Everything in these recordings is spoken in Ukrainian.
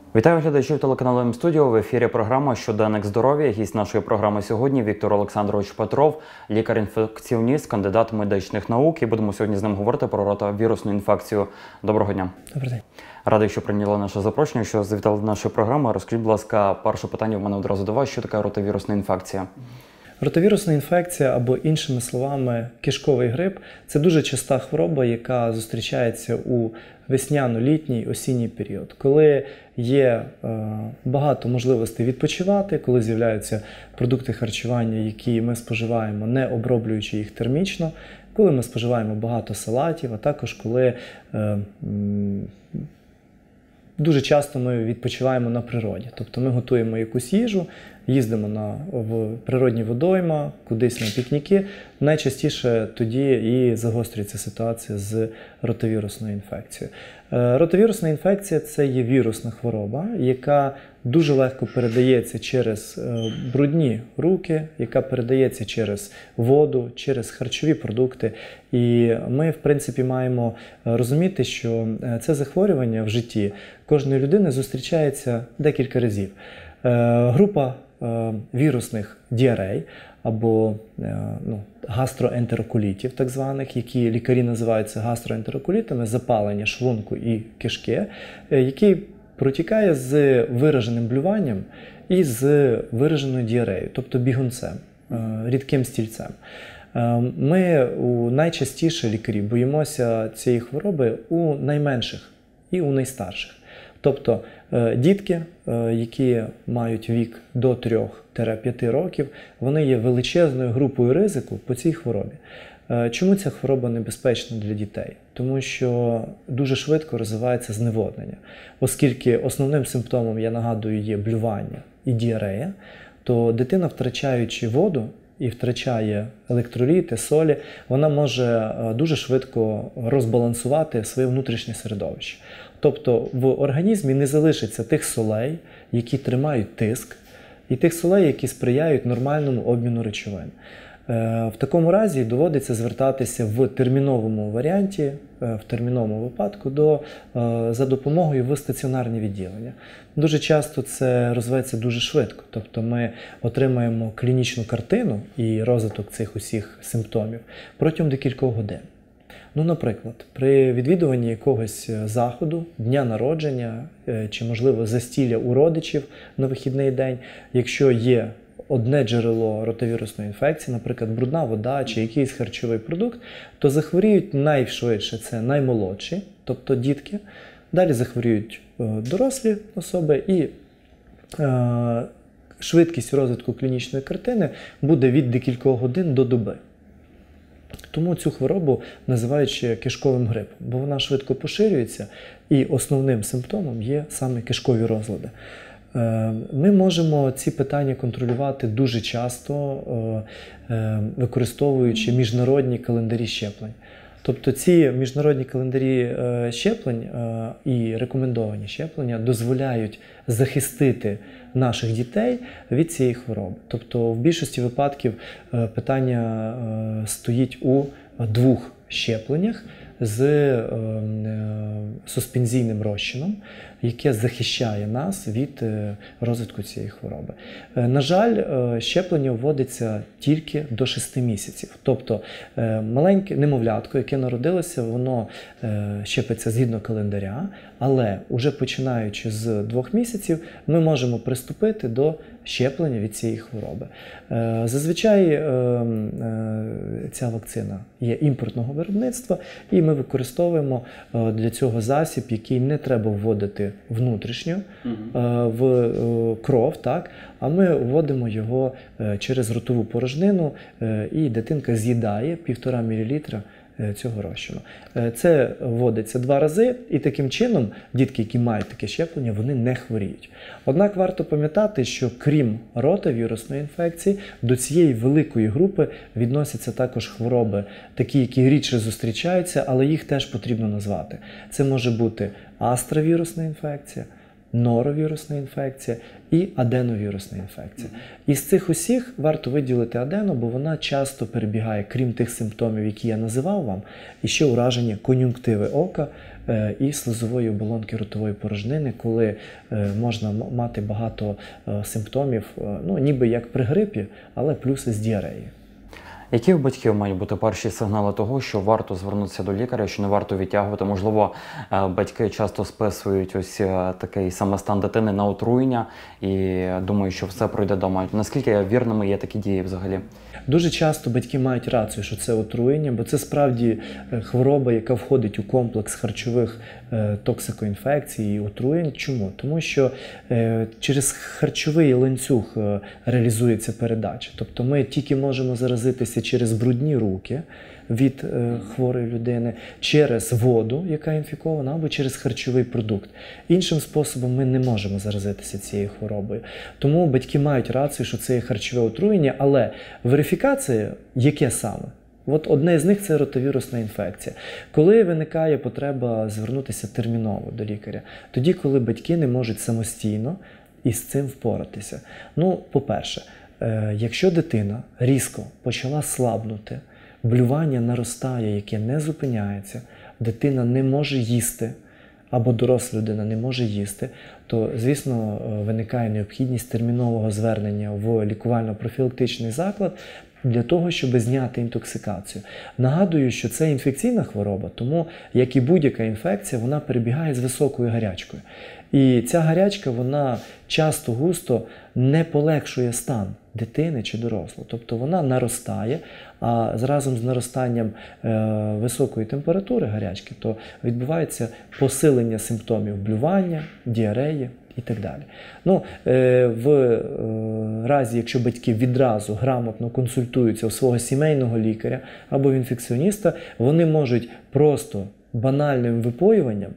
Вітаю глядачів телеканалу М-студіо. В ефірі програма «Щоденник здоров'я». Гість нашої програми сьогодні Віктор Олександрович Петров, лікар-інфекціоніст, кандидат медичних наук. І будемо сьогодні з ним говорити про ротавірусну інфекцію. Доброго дня. Добрий день. Радий, що прийняли наше запрошення, що завітали до нашої програми. Розкажіть, будь ласка, перше питання в мене одразу до вас. Що таке ротавірусна інфекція? Ротавірусна інфекція, або іншими словами кишковий грип – це дуже часта хвороба, яка зустрічається у весняно-літній, осінній період, коли є багато можливостей відпочивати, коли з'являються продукти харчування, які ми споживаємо, не оброблюючи їх термічно, коли ми споживаємо багато салатів, а також коли дуже часто ми відпочиваємо на природі. Тобто ми готуємо якусь їжу, їздимо в природні водойма, кудись на пікніки. Найчастіше тоді і загострюється ситуація з ротавірусною інфекцією. Ротавірусна інфекція – це є вірусна хвороба, яка дуже легко передається через брудні руки, яка передається через воду, через харчові продукти. І ми, в принципі, маємо розуміти, що це захворювання в житті кожної людини зустрічається декілька разів. Група вірусних діарей або гастроентероколітів, так званих, які лікарі називаються гастроентероколітами, запалення шлунку і кишки, який протікає з вираженим блюванням і з вираженою діареєю, тобто бігунцем, рідким стільцем. Ми найчастіше, лікарі, боїмося цієї хвороби у найменших і у найстарших. Тобто дітки, які мають вік до 3-5 років, вони є величезною групою ризику по цій хворобі. Чому ця хвороба небезпечна для дітей? Тому що дуже швидко розвивається зневоднення. Оскільки основним симптомом, я нагадую, є блювання і діарея, то дитина, втрачаючи воду і втрачає електроліти, солі, вона може дуже швидко розбалансувати своє внутрішнє середовище. Тобто в організмі не залишиться тих солей, які тримають тиск, і тих солей, які сприяють нормальному обміну речовин. В такому разі доводиться звертатися в терміновому варіанті, в терміновому випадку за допомогою в стаціонарні відділення. Дуже часто це розвивається дуже швидко, тобто ми отримаємо клінічну картину і розвиток цих усіх симптомів протягом декількох годин. Наприклад, при відвідуванні якогось заходу, дня народження чи, можливо, застілля у родичів на вихідний день, якщо є одне джерело ротавірусної інфекції, наприклад, брудна вода чи якийсь харчовий продукт, то захворіють найшвидше це наймолодші, тобто дітки, далі захворіють дорослі особи і швидкість розвитку клінічної картини буде від декількох годин до доби. Тому цю хворобу називають ще кишковим грипом, бо вона швидко поширюється і основним симптомом є саме кишкові розлади. Ми можемо ці питання контролювати дуже часто, використовуючи міжнародні календарі щеплень. Тобто ці міжнародні календарі щеплень і рекомендовані щеплення дозволяють захистити наших дітей від цієї хвороби. Тобто в більшості випадків питання стоїть у 2 щепленнях з суспензійним розчином, яке захищає нас від розвитку цієї хвороби. На жаль, щеплення вводиться тільки до 6 місяців. Тобто маленьке немовлятко, яке народилося, воно щепиться згідно календаря, але вже починаючи з 2 місяців ми можемо приступити до щеплення від цієї хвороби. Зазвичай ця вакцина є імпортного виробництва, і ми використовуємо для цього засіб, який не треба вводити внутрішньо в кров, так? А ми вводимо його через ротову порожнину, і дитинка з'їдає 1,5 мл цього розчину. Це вводиться 2 рази, і таким чином дітки, які мають таке щеплення, вони не хворіють. Однак варто пам'ятати, що крім ротавірусної інфекції, до цієї великої групи відносяться також хвороби, такі, які рідше зустрічаються, але їх теж потрібно назвати. Це може бути астравірусна інфекція, норовірусна інфекція і аденовірусна інфекція. Із цих усіх варто виділити адену, бо вона часто перебігає, крім тих симптомів, які я називав вам, і ще ураження кон'юнктиви ока і слизової оболонки ротової порожнини, коли можна мати багато симптомів, ну, ніби як при грипі, але плюси з діареї. Які у батьків мають бути перші сигнали того, що варто звернутися до лікаря, що не варто відтягувати? Можливо, батьки часто списують ось такий саме стан дитини на отруєння і думають, що все пройде дома. Наскільки вірними є такі дії взагалі? Дуже часто батьки мають рацію, що це отруєння, бо це справді хвороба, яка входить у комплекс харчових токсикоінфекцій і отруєнь. Чому? Тому що через харчовий ланцюг реалізується передача. Тобто ми тільки можемо заразитися через брудні руки від хворої людини, через воду, яка інфікована, або через харчовий продукт. Іншим способом ми не можемо заразитися цією хворобою. Тому батьки мають рацію, що це є харчове отруєння, але верифікація яке саме? От одне з них – це ротовірусна інфекція. Коли виникає потреба звернутися терміново до лікаря? Тоді, коли батьки не можуть самостійно із цим впоратися. Ну, по-перше, якщо дитина різко почала слабнути, блювання наростає, яке не зупиняється, дитина не може їсти, або доросла людина не може їсти, то, звісно, виникає необхідність термінового звернення в лікувально-профілактичний заклад для того, щоб зняти інтоксикацію. Нагадую, що це інфекційна хвороба, тому, як і будь-яка інфекція, вона перебігає з високою гарячкою. І ця гарячка, вона часто-густо не полегшує стан дитини чи дорослого. Тобто вона наростає, а разом з наростанням високої температури гарячки, то відбувається посилення симптомів блювання, діареї і так далі. Ну, в разі, якщо батьки відразу грамотно консультуються у свого сімейного лікаря або в інфекціоніста, вони можуть просто банальним випоюванням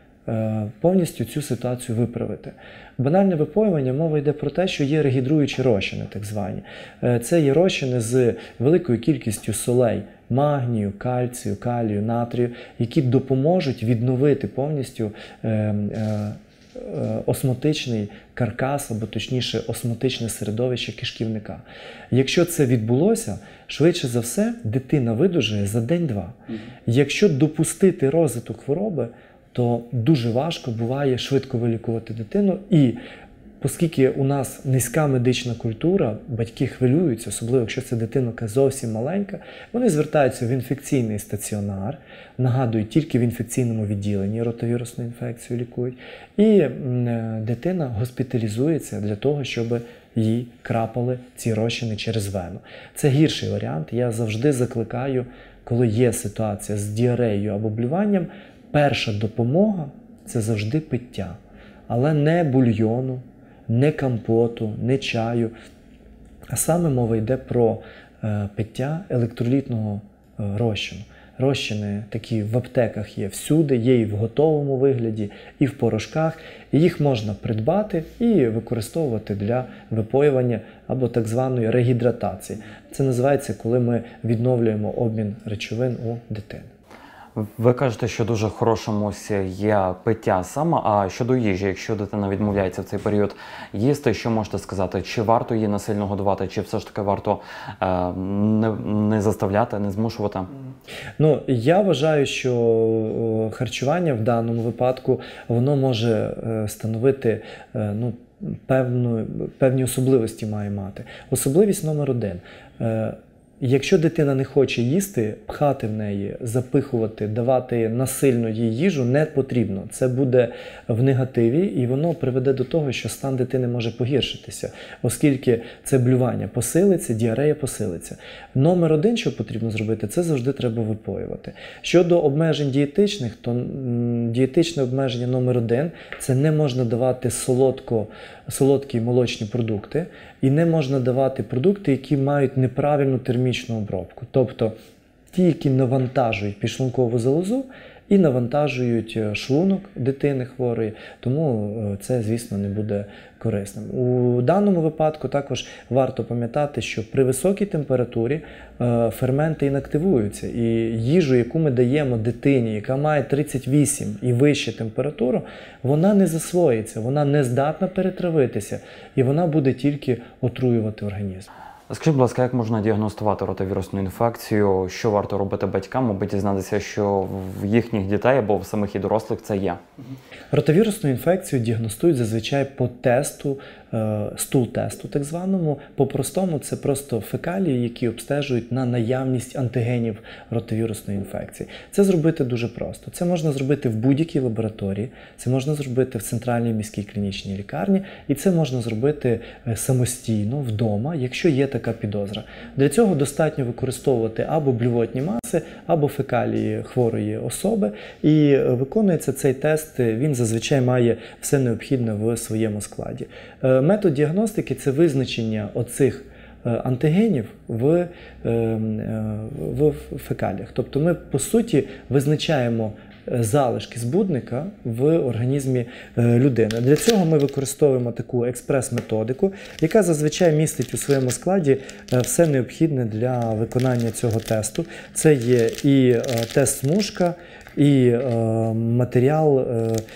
повністю цю ситуацію виправити. Банальне випоювання, мова йде про те, що є регідруючі розчини, так звані. Це є розчини з великою кількістю солей, магнію, кальцію, калію, натрію, які допоможуть відновити повністю осмотичний каркас, або точніше осмотичне середовище кишківника. Якщо це відбулося, швидше за все дитина видужає за день-два. Якщо допустити розвиток хвороби, то дуже важко буває швидко вилікувати дитину. І оскільки у нас низька медична культура, батьки хвилюються, особливо якщо це дитина зовсім маленька, вони звертаються в інфекційний стаціонар, нагадую, тільки в інфекційному відділенні ротовірусну інфекцію лікують, і дитина госпіталізується для того, щоб їй крапали ці розчини через вену. Це гірший варіант. Я завжди закликаю, коли є ситуація з діареєю або блюванням, перша допомога – це завжди пиття, але не бульйону, не компоту, не чаю, а саме мова йде про пиття електролітного розчину. Розчини такі в аптеках є всюди, є і в готовому вигляді, і в порошках. І їх можна придбати і використовувати для випоювання або так званої регідратації. Це називається, коли ми відновлюємо обмін речовин у дитини. Ви кажете, що дуже хорошим ось є пиття саме, а щодо їжі, якщо дитина відмовляється в цей період їсти, що можете сказати? Чи варто її насильно годувати, чи все ж таки варто не заставляти, не змушувати? Ну, я вважаю, що харчування в даному випадку, воно може становити, певні особливості має мати. Особливість номер один. Якщо дитина не хоче їсти, пхати в неї, запихувати, давати насильно їй їжу не потрібно. Це буде в негативі і воно приведе до того, що стан дитини може погіршитися, оскільки це блювання посилиться, діарея посилиться. Номер один, що потрібно зробити, це завжди треба випоювати. Щодо обмежень дієтичних, то дієтичне обмеження номер один – це не можна давати солодкі молочні продукти і не можна давати продукти, які мають неправильну термічну обробку. Тобто ті, які навантажують підшлункову залозу і навантажують шлунок дитини хворої, тому це, звісно, не буде корисним. У даному випадку також варто пам'ятати, що при високій температурі ферменти інактивуються, і їжу, яку ми даємо дитині, яка має 38 і вище температуру, вона не засвоїться, вона не здатна перетравитися, і вона буде тільки отруювати організм. Скажіть, будь ласка, як можна діагностувати ротовірусну інфекцію? Що варто робити батькам, аби дізнатися, що в їхніх дітей або в самих і дорослих це є? Ротовірусну інфекцію діагностують зазвичай по тесту, стул-тесту так званому. По-простому це просто фекалії, які обстежують на наявність антигенів ротовірусної інфекції. Це зробити дуже просто. Це можна зробити в будь-якій лабораторії, це можна зробити в центральній міській клінічній лікарні, і це можна зробити самостійно, вдома, якщо є така підозра. Для цього достатньо використовувати або блювотні маси, або фекалії хворої особи, і виконується цей тест, він зазвичай має все необхідне в своєму складі. Метод діагностики – це визначення оцих антигенів в фекаліях. Тобто ми, по суті, визначаємо залишки збудника в організмі людини. Для цього ми використовуємо таку експрес-методику, яка зазвичай містить у своєму складі все необхідне для виконання цього тесту. Це є і тест-смужка, і матеріал,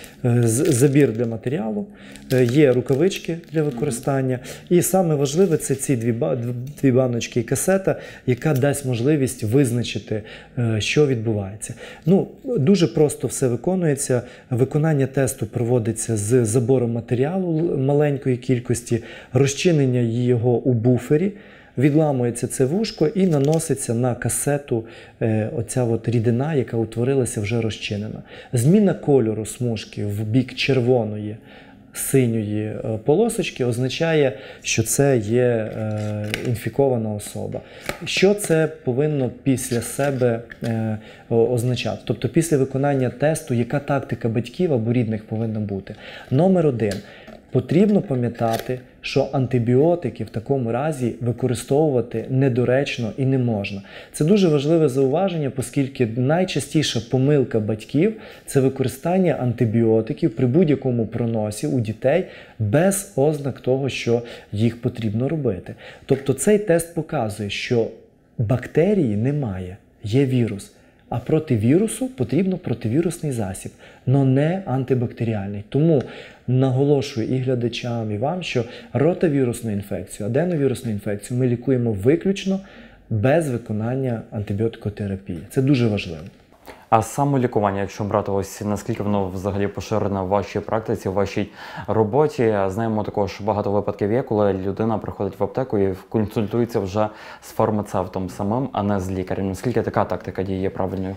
забір для матеріалу, є рукавички для використання. І саме важливе – це ці дві баночки і касета, яка дасть можливість визначити, що відбувається. Дуже просто все виконується. Виконання тесту проводиться з забором матеріалу маленької кількості, розчинення його у буфері. Відламується це вушко і наноситься на касету оця от рідина, яка утворилася, вже розчинена. Зміна кольору смужки в бік червоної, синьої полосочки означає, що це є інфікована особа. Що це повинно після себе означати? Тобто після виконання тесту, яка тактика батьків або рідних повинна бути? Номер 1. Потрібно пам'ятати, що антибіотики в такому разі використовувати недоречно і не можна. Це дуже важливе зауваження, оскільки найчастіша помилка батьків – це використання антибіотиків при будь-якому проносі у дітей без ознак того, що їх потрібно робити. Тобто цей тест показує, що бактерії немає, є вірус. А проти вірусу потрібно противірусний засіб, але не антибактеріальний. Тому наголошую і глядачам, і вам, що ротовірусну інфекцію, аденовірусну інфекцію ми лікуємо виключно без виконання антибіотикотерапії. Це дуже важливо. А самолікування, якщо брати, ось наскільки воно взагалі поширене в вашій практиці, в вашій роботі? Знаємо також, багато випадків є, коли людина приходить в аптеку і консультується вже з фармацевтом самим, а не з лікарем. Наскільки така тактика діє правильною?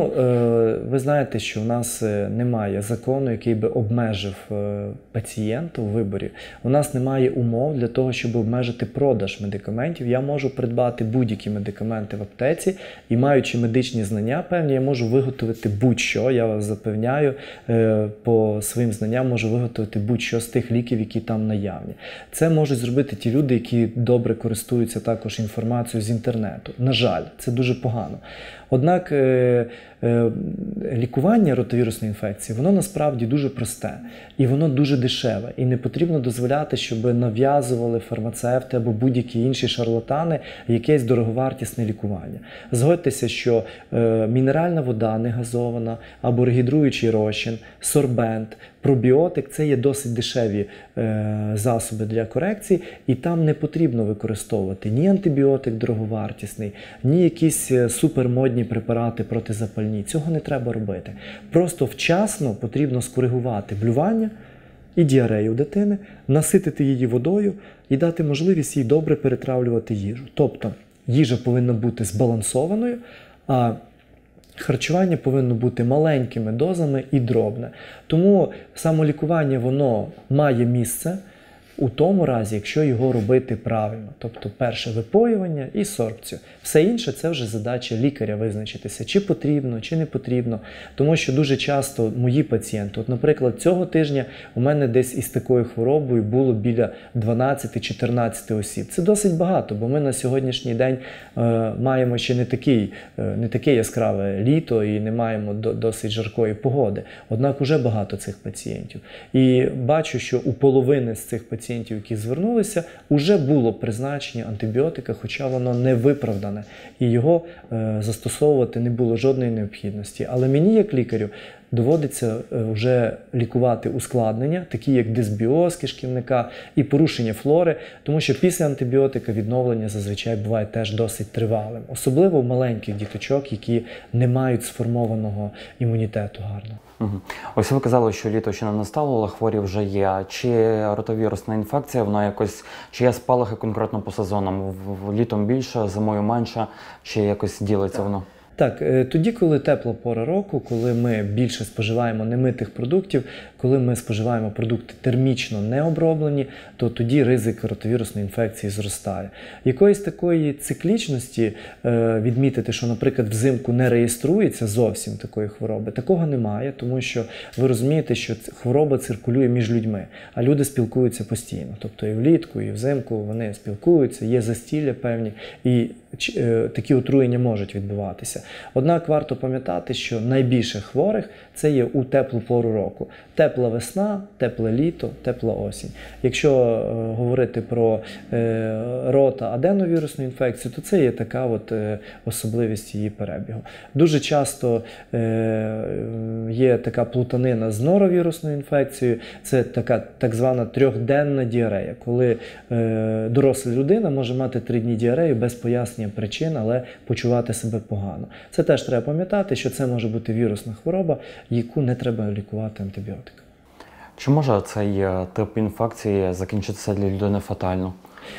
Ви знаєте, що в нас немає закону, який би обмежив пацієнта у виборі. У нас немає умов для того, щоб обмежити продаж медикаментів. Я можу придбати будь-які медикаменти в аптеці і, маючи медичні знання певні, я можу виготовити будь-що, я вас запевняю, по своїм знанням можу виготовити будь-що з тих ліків, які там наявні. Це можуть зробити ті люди, які добре користуються також інформацією з інтернету. На жаль, це дуже погано. Однак лікування ротовірусної інфекції, воно насправді дуже просте і воно дуже дешеве. І не потрібно дозволяти, щоб нав'язували фармацевти або будь-які інші шарлатани якесь дороговартісне лікування. Згодьтеся, що мінеральна вода негазована або регідруючий розчин, сорбент, пробіотик – це є досить дешеві засоби для корекції, і там не потрібно використовувати ні антибіотик дороговартісний, ні якісь супермодні препарати протизапальні. Цього не треба робити. Просто вчасно потрібно скоригувати блювання і діарею дитини, наситити її водою і дати можливість їй добре перетравлювати їжу. Тобто їжа повинна бути збалансованою, а харчування повинно бути маленькими дозами і дробне. Тому самолікування, воно має місце, у тому разі, якщо його робити правильно. Тобто перше випоювання і сорбцію. Все інше це вже задача лікаря визначитися, чи потрібно, чи не потрібно. Тому що дуже часто мої пацієнти, от, наприклад, цього тижня у мене десь із такою хворобою було біля 12-14 осіб. Це досить багато, бо ми на сьогоднішній день маємо ще не таке яскраве літо і не маємо досить жаркої погоди. Однак уже багато цих пацієнтів. І бачу, що у половини з цих пацієнтів, які звернулися, уже було призначення антибіотика, хоча воно не виправдане. І його застосовувати не було жодної необхідності. Але мені, як лікарю, доводиться вже лікувати ускладнення, такі як дисбіоз кишківника і порушення флори, тому що після антибіотика відновлення зазвичай буває теж досить тривалим. Особливо в маленьких діточок, які не мають сформованого імунітету гарно. Угу. Ось ви казали, що літо ще не настало, але хворі вже є. Чи ротовірусна інфекція, вона якось, чи є спалахи конкретно по сезонам? Літом більше, зимою менше, чи якось ділиться воно? Так, тоді, коли тепла пора року, коли ми більше споживаємо немитих продуктів, коли ми споживаємо продукти термічно не оброблені, то тоді ризик ротовірусної інфекції зростає. Якоїсь такої циклічності відмітити, що, наприклад, взимку не реєструється зовсім такої хвороби, такого немає, тому що ви розумієте, що хвороба циркулює між людьми, а люди спілкуються постійно. Тобто і влітку, і взимку вони спілкуються, є застілля певні, і такі отруєння можуть відбуватися. Однак варто пам'ятати, що найбільше хворих це є у теплу пору року. Тепла весна, тепле літо, тепла осінь. Якщо говорити про рота-аденовірусну інфекцію, то це є така от особливість її перебігу. Дуже часто є така плутанина з норовірусною інфекцією. Це така так звана трьохденна діарея, коли доросла людина може мати 3 дні діарею без пояснення причин, але почувати себе погано. Це теж треба пам'ятати, що це може бути вірусна хвороба, яку не треба лікувати антибіотиками. Чи може цей тип інфекції закінчитися для людини фатально?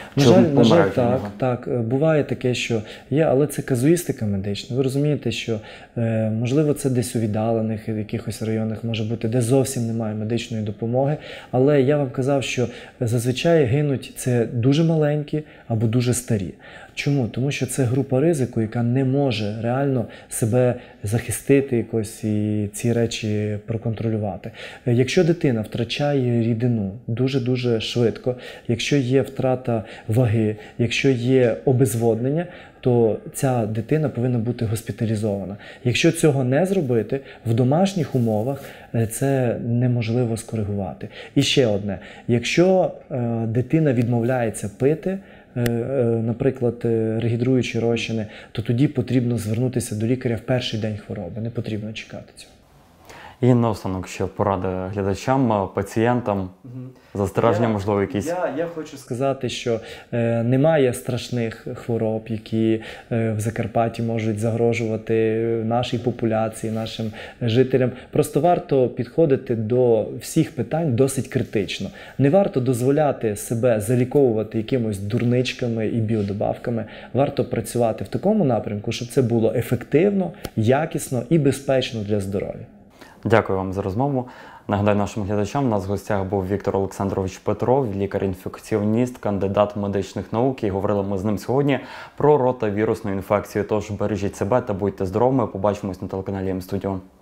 На жаль, так. Буває таке, що є, але це казуїстика медична. Ви розумієте, що, можливо, це десь у віддалених якихось районах може бути, де зовсім немає медичної допомоги. Але я вам казав, що зазвичай гинуть це дуже маленькі або дуже старі. Чому? Тому що це група ризику, яка не може реально себе захистити якось і ці речі проконтролювати. Якщо дитина втрачає рідину дуже-дуже швидко, якщо є втрата ваги, якщо є обезводнення, то ця дитина повинна бути госпіталізована. Якщо цього не зробити, в домашніх умовах це неможливо скоригувати. І ще одне. Якщо дитина відмовляється пити, наприклад, регідруючі розчини, то тоді потрібно звернутися до лікаря в перший день хвороби, не потрібно чекати цього. І наостанок ще поради глядачам, пацієнтам, застереження, можливо, якісь? Я хочу сказати, що немає страшних хвороб, які в Закарпатті можуть загрожувати нашій популяції, нашим жителям. Просто варто підходити до всіх питань досить критично. Не варто дозволяти себе заліковувати якимось дурничками і біодобавками. Варто працювати в такому напрямку, щоб це було ефективно, якісно і безпечно для здоров'я. Дякую вам за розмову. Нагадаю нашим глядачам, у нас в гостях був Віктор Олександрович Петров, лікар-інфекціоніст, кандидат медичних наук. І говорили ми з ним сьогодні про ротавірусну інфекцію. Тож бережіть себе та будьте здоровими. Побачимось на телеканалі М-Студіо.